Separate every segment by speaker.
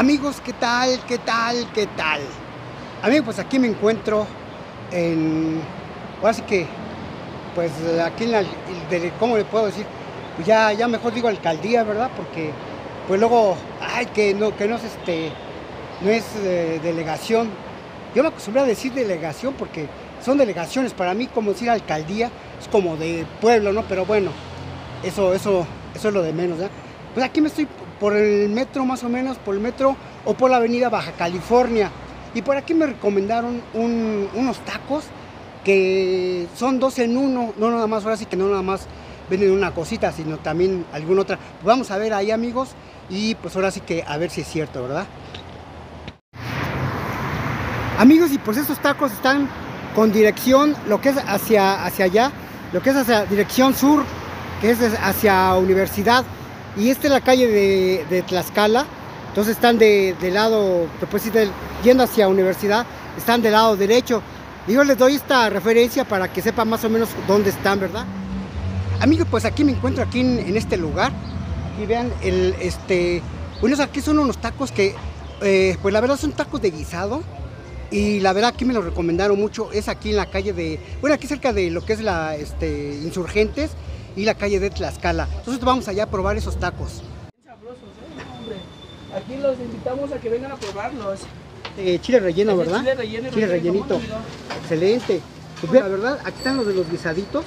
Speaker 1: Amigos, ¿qué tal? ¿Qué tal? ¿Qué tal? Amigos, pues aquí me encuentro en... Ahora sí que, pues aquí en la... ¿Cómo le puedo decir? Pues ya mejor digo alcaldía, ¿verdad? Porque pues luego, ay, que no es no es delegación. Yo me acostumbré a decir delegación porque son delegaciones. Para mí, como decir alcaldía, es como de pueblo, ¿no? Pero bueno, eso es lo de menos, ¿verdad? Pues aquí me estoy por el metro más o menos, por el metro o por la avenida Baja California. Y por aquí me recomendaron unos tacos que son dos en uno, no nada más, ahora sí que no nada más venden una cosita, sino también alguna otra. Pues vamos a ver ahí, amigos, y pues ahora sí que a ver si es cierto, ¿verdad? Amigos, y pues estos tacos están con dirección, lo que es hacia allá, lo que es hacia dirección sur, que es hacia Universidad. Y esta es la calle de Tlaxcala. Entonces están del lado, después yendo hacia Universidad, están del lado derecho. Y yo les doy esta referencia para que sepan más o menos dónde están, ¿verdad? Amigos, pues aquí me encuentro aquí en este lugar. Aquí vean, bueno, aquí son unos tacos que, pues la verdad son tacos de guisado. Y la verdad aquí me lo recomendaron mucho. Es aquí en la calle bueno, aquí cerca de lo que es la Insurgentes y la calle de Tlaxcala. Entonces vamos allá a probar esos tacos.
Speaker 2: Sabrosos, hombre. Aquí los invitamos a que vengan a probarlos.
Speaker 1: Chile relleno, ¿verdad?
Speaker 2: Chile relleno.
Speaker 1: Chile rellenito. Excelente. Pues la verdad, aquí están los de los guisaditos.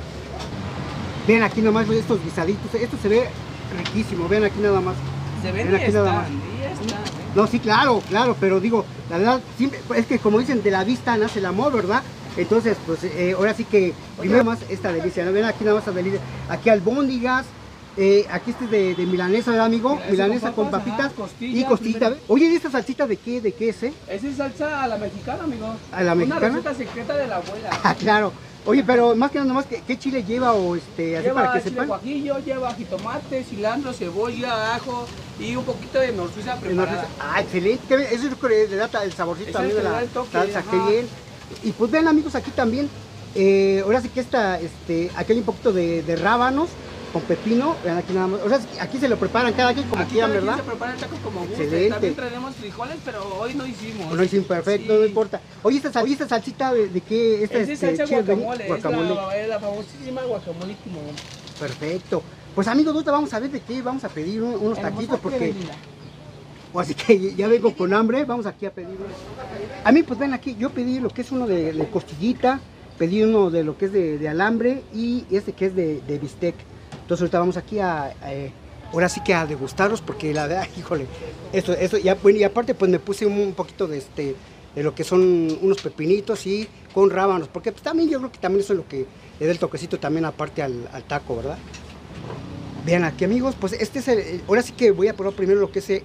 Speaker 1: Vean aquí nomás estos guisaditos. Esto se ve riquísimo. Vean aquí nada más.
Speaker 2: Se ven
Speaker 1: aquí nada más. No, sí, claro, pero digo, la verdad, siempre, es que como dicen, de la vista nace el amor, ¿verdad? Entonces, pues ahora sí que primero más esta delicia, ¿no? Ven aquí nada más esta delicia, aquí albóndigas, aquí de milanesa, ¿verdad, amigo? Milanesa con papitas, ajá, y costilla. Oye, ¿y esta salsita de qué es,
Speaker 2: Esa es salsa a la mexicana, amigo.
Speaker 1: ¿A la mexicana?
Speaker 2: Una receta secreta de la abuela.
Speaker 1: Ah, claro. Oye, pero más que nada más, ¿qué chile lleva o así
Speaker 2: lleva
Speaker 1: para que
Speaker 2: chile
Speaker 1: sepan?
Speaker 2: Guajillo, lleva jitomate, cilantro, cebolla, ajo y un poquito de norsuiza preparada.
Speaker 1: Ah, excelente. Eso es lo que le da el saborcito también de la salsa, qué bien. Y pues ven, amigos, aquí también, ahora sí que aquí hay un poquito de rábanos con pepino, vean aquí nada más, o sea, aquí se lo preparan cada quien como quieran, ¿verdad?
Speaker 2: Se prepara el taco como guste.
Speaker 1: Excelente.
Speaker 2: También traemos frijoles, pero hoy no hicimos.
Speaker 1: No hicimos, perfecto, sí. No importa. Oye, esta salsita de qué?
Speaker 2: Es salsa guacamole, es la famosísima guacamole.
Speaker 1: Perfecto. Pues amigos, ahorita vamos a ver de qué vamos a pedir unos taquitos porque... Así que ya vengo con hambre, vamos aquí a pedir uno. A mí, pues ven aquí, yo pedí lo que es uno de costillita, pedí uno de lo que es de alambre y este que es de bistec. Entonces ahorita vamos aquí ahora sí que a degustarlos porque la verdad, híjole, esto ya, bueno, y aparte pues me puse un poquito de lo que son unos pepinitos y con rábanos, porque pues también yo creo que también eso es lo que le da el toquecito también aparte al taco, ¿verdad? Vean aquí, amigos, pues ahora sí que voy a probar primero lo que es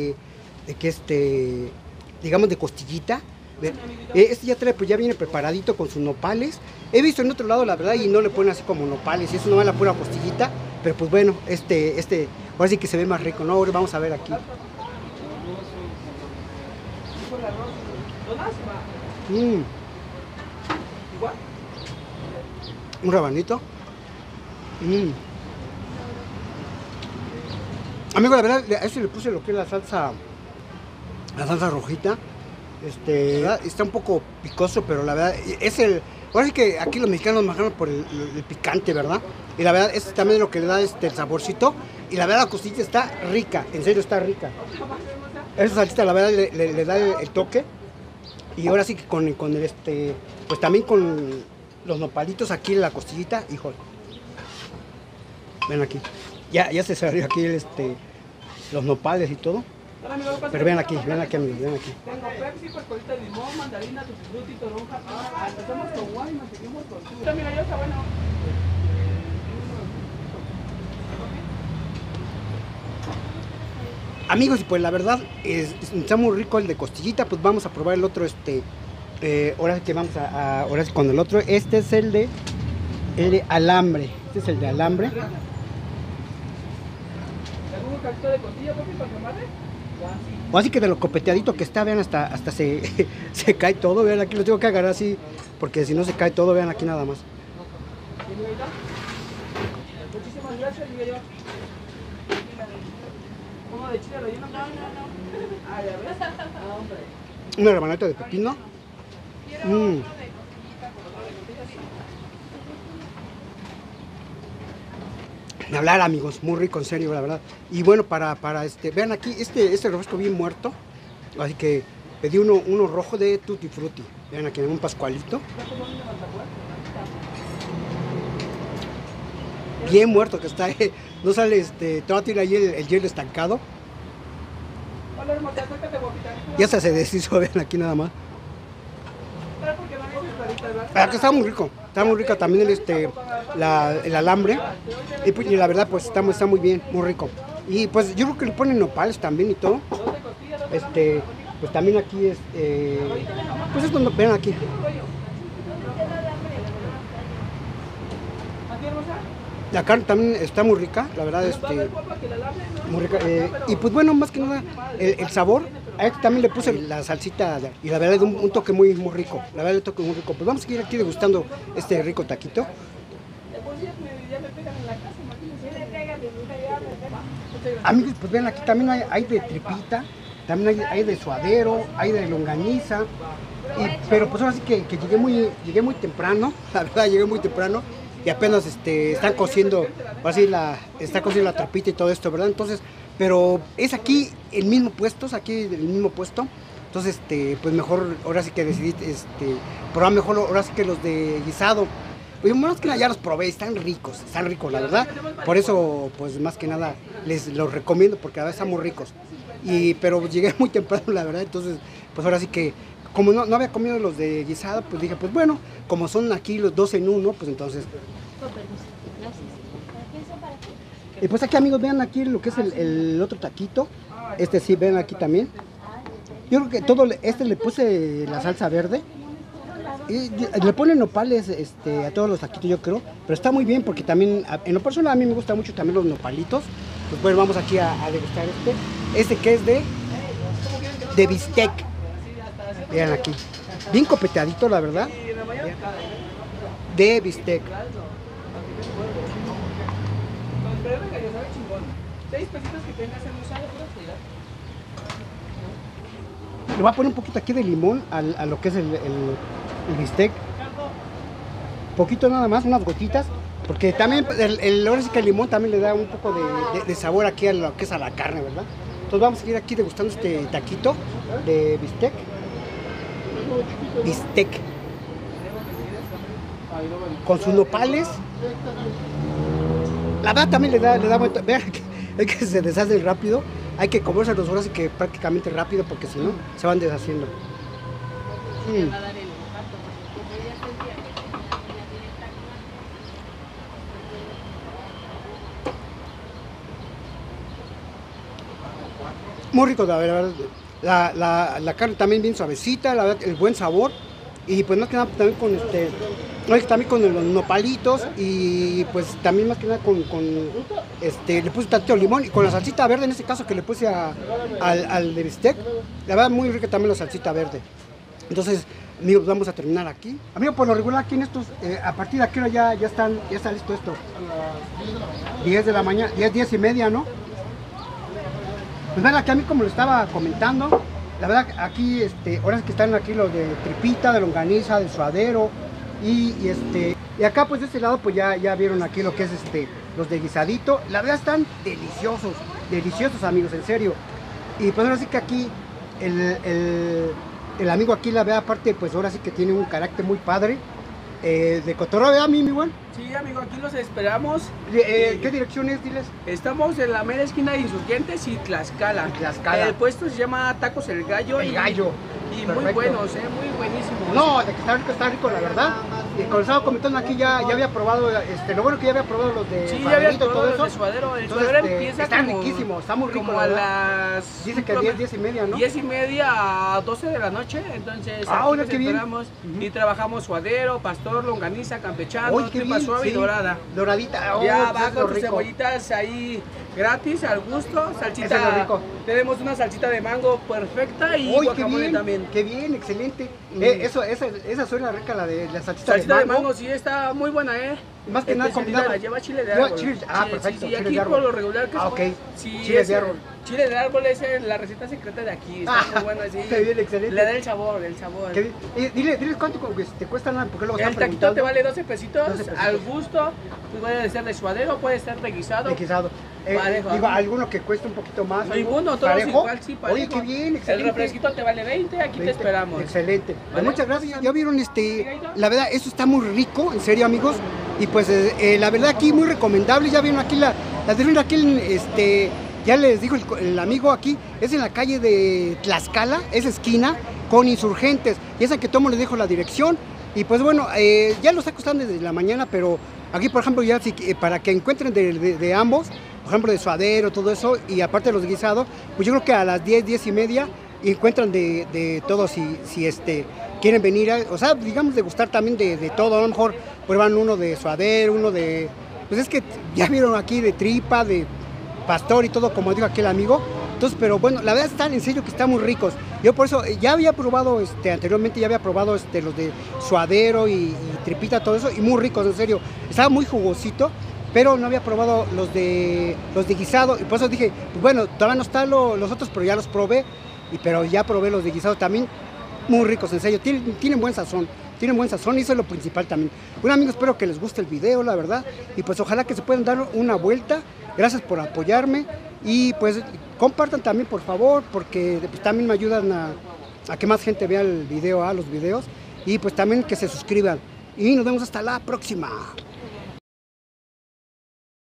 Speaker 1: digamos de costillita. Ya trae, pues ya viene preparadito con sus nopales. He visto en otro lado, la verdad, y no le ponen así como nopales, y eso no es la pura costillita, pero pues bueno, ahora sí que se ve más rico, ¿no? Ahora vamos a ver aquí. Un rabanito. Amigo, la verdad, a eso le puse lo que es la salsa rojita. ¿Verdad? Está un poco picoso, pero la verdad ahora sí que aquí los mexicanos manejamos por el picante, ¿verdad? Y la verdad, también es lo que le da el saborcito. Y la verdad, la costilla está rica, en serio está rica. Esa salsita, la verdad, le da el toque. Y ahora sí que con pues también con los nopalitos aquí en la costillita, híjole. Ven aquí. Ya se salió aquí los nopales y todo. Pero vean aquí, amigos, vean aquí.
Speaker 2: Tengo Pepsi, percolita de limón, mandarina, tutti frutti, toronja. Empezamos con wine, nos seguimos con tú. Mira, ya está bueno.
Speaker 1: Amigos, y pues la verdad está muy rico el de costillita. Pues vamos a probar el otro, ahora sí que vamos ahora sí con el otro. Este es el de alambre. Este es el de alambre.
Speaker 2: ¿Algún cachito de costilla, papi, para que mate?
Speaker 1: O así que de lo copeteadito que está, vean, hasta se cae todo, vean, aquí lo tengo que agarrar así, porque si no se cae todo, vean aquí nada más.
Speaker 2: Muchísimas gracias, uno de chile relleno? No. Ah, ya ves. Ah, hombre.
Speaker 1: Una rebanadita de pepino. De hablar, amigos, muy rico, en serio, la verdad. Y bueno, vean aquí, este refresco bien muerto. Así que pedí uno rojo de Tutti Frutti. Vean aquí, un pascualito. Bien muerto que está, no sale, todavía tiene ahí el hielo estancado. Ya se deshizo, vean aquí nada más. Aquí está muy rico también el alambre. Y pues, la verdad, pues está muy bien, muy rico. Y pues yo creo que le ponen nopales también y todo. Pues también aquí pues es donde vean aquí. La carne también está muy rica, la verdad, muy rica. Y pues bueno, más que nada, el sabor, a este también le puse la salsita y la verdad un toque muy rico, la verdad el toque muy rico. Pues vamos a seguir aquí degustando este rico taquito. Amigos, pues vean, aquí también hay de tripita, también hay de suadero, hay de longaniza. Pero pues ahora sí que llegué muy temprano, la verdad llegué muy temprano. Y apenas están cociendo, está cociendo la tripita y todo esto, ¿verdad? Entonces, pero es aquí el mismo puesto, entonces, pues mejor, ahora sí que decidí, probar mejor, ahora sí que los de guisado. Pues más que nada ya los probé, están ricos, la verdad. Por eso, pues más que nada, les los recomiendo, porque a veces están muy ricos. Pero llegué muy temprano, la verdad, entonces, pues ahora sí que, como no había comido los de guisado, pues dije, pues bueno, como son aquí los 2 en 1, pues entonces. Y pues aquí, amigos, vean aquí lo que es el otro taquito. Sí, ven aquí también. Yo creo que todo le puse la salsa verde. Y le ponen nopales a todos los taquitos, yo creo. Pero está muy bien porque también, en lo personal, a mí me gustan mucho también los nopalitos. Pues bueno, vamos aquí a degustar que es de bistec. Vean aquí, bien copeteadito, la verdad, de bistec. Le voy a poner un poquito aquí de limón a lo que es el bistec. Poquito nada más, unas gotitas, porque también ahora sí que el limón también le da un poco de sabor aquí a lo que es a la carne, ¿verdad? Entonces vamos a seguir aquí degustando este taquito de bistec. Con sus nopales. La verdad también le da vean que se deshace rápido. Hay que comerse los horas y que prácticamente rápido, porque si no se van deshaciendo. Muy rico, la verdad. La carne también bien suavecita, la verdad, el buen sabor. Y pues más que nada también con los nopalitos. Y pues también más que nada le puse tantito limón. Y con la salsita verde, en este caso que le puse al de bistec. La verdad muy rica también la salsita verde. Entonces, amigos, vamos a terminar aquí. Amigos, por lo regular aquí en estos, a partir de aquí ya está listo esto. A las 10 de la mañana, 10 y media, ¿no? Pues vean, aquí a mí, como lo estaba comentando, la verdad aquí, ahora es que están aquí los de tripita, de longaniza, de suadero, y acá pues de este lado pues ya vieron aquí lo que es los de guisadito. La verdad están deliciosos, amigos, en serio. Y pues ahora sí que aquí el amigo aquí, la verdad, aparte pues ahora sí que tiene un carácter muy padre. De cotorreo, ¿verdad, mi igual?
Speaker 2: Sí, amigo, aquí los esperamos.
Speaker 1: ¿Qué dirección es? Diles.
Speaker 2: Estamos en la mera esquina de Insurgentes y Tlaxcala. El puesto se llama Tacos El Gallo.
Speaker 1: El Gallo.
Speaker 2: Y muy buenos, muy buenísimos.
Speaker 1: No, de que está rico, la verdad. Y como estaba comentando aquí, ya había probado, lo bueno que ya había probado los de
Speaker 2: sí, ya había probado
Speaker 1: todo
Speaker 2: los
Speaker 1: eso.
Speaker 2: de suadero. El suadero empieza
Speaker 1: están riquísimos, está muy rico.
Speaker 2: Como a las...
Speaker 1: Dice que 10 y media, ¿no?
Speaker 2: 10 y media a 12 de la noche, entonces aquí les esperamos. Y trabajamos suadero, pastor, longaniza, campechano, tripa suave y dorada.
Speaker 1: Doradita.
Speaker 2: Ya va con tus cebollitas ahí gratis, al gusto, salsita.
Speaker 1: Eso es lo rico.
Speaker 2: Tenemos una salsita de mango perfecta y guacamole también.
Speaker 1: Qué bien, excelente. Esa suena rica, la salsita
Speaker 2: de mango, sí, está muy buena,
Speaker 1: Más que nada combinado.
Speaker 2: Lleva chile de árbol.
Speaker 1: Perfecto.
Speaker 2: Sí, aquí por lo regular que
Speaker 1: sí, chile de árbol.
Speaker 2: Chile de árbol es la receta secreta de aquí, está muy buena, sí.
Speaker 1: Está bien, excelente.
Speaker 2: Le da el sabor,
Speaker 1: Diles cuánto te cuesta nada, porque luego
Speaker 2: el taquito te vale 12 pesitos, al gusto, pues puede ser de suadero, puede ser de guisado.
Speaker 1: De guisado. Digo, alguno que cueste un poquito más.
Speaker 2: Ninguno, todos
Speaker 1: parejo.
Speaker 2: Igual, sí, parejo.
Speaker 1: Oye, qué bien, excelente.
Speaker 2: El refresquito te vale 20, aquí te esperamos.
Speaker 1: Excelente. ¿Vale? Pues muchas gracias. Ya vieron, la verdad, esto está muy rico, en serio, amigos. Y pues, la verdad, aquí muy recomendable. Ya vieron aquí la tienda, aquí, ya les dijo el amigo aquí, es en la calle de Tlaxcala, es esquina con Insurgentes. Y es el que tomo, les dejo la dirección. Y pues bueno, ya los tacos están desde la mañana, pero aquí, por ejemplo, ya para que encuentren de ambos, por ejemplo, de suadero, todo eso, y aparte de los guisados, pues yo creo que a las 10 y media encuentran de todo, si quieren venir, o sea, digamos, degustar también de todo. A lo mejor prueban uno de suadero, uno de, pues es que ya vieron aquí de tripa, de pastor y todo, como dijo aquel amigo. Entonces, pero bueno, la verdad están en serio que están muy ricos. Yo por eso ya había probado, anteriormente ya había probado los de suadero y tripita, todo eso, y muy ricos, en serio. Estaba muy jugosito, pero no había probado los de guisado, y por eso dije, pues bueno, todavía no están los otros, pero ya los probé, pero ya probé los de guisado también, muy ricos, en serio, tienen buen sazón. Tienen buen sazón y eso es lo principal también. Bueno, amigos, espero que les guste el video, la verdad, y pues ojalá que se puedan dar una vuelta. Gracias por apoyarme y pues compartan también, por favor, porque pues, también me ayudan a que más gente vea el video, los videos, y pues también que se suscriban. Y nos vemos hasta la próxima.